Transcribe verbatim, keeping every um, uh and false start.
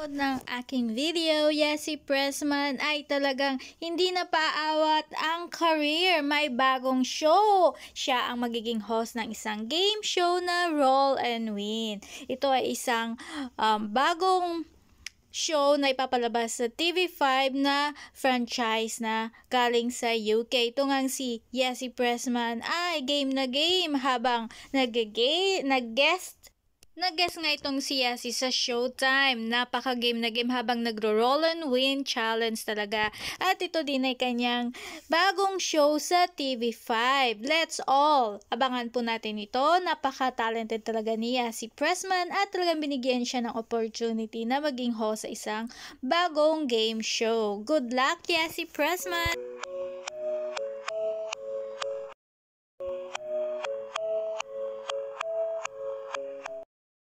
nanonood ng aking video, Yassi Pressman ay talagang hindi na paawat ang career. May bagong show. Siya ang magiging host ng isang game show na Roll and Win. Ito ay isang um, bagong show na ipapalabas sa T V five na franchise na galing sa U K. Ito ngang si Yassi Pressman ay game na game habang nag-guest Nag-guest nga itong si Yassi sa Showtime. Napaka-game na game habang nagro-roll and win challenge talaga. At ito din ay kanyang bagong show sa T V five. Let's all abangan po natin ito. Napaka-talented talaga ni Yassi Pressman at talagang binigyan siya ng opportunity na maging host sa isang bagong game show. Good luck, Yassi Pressman!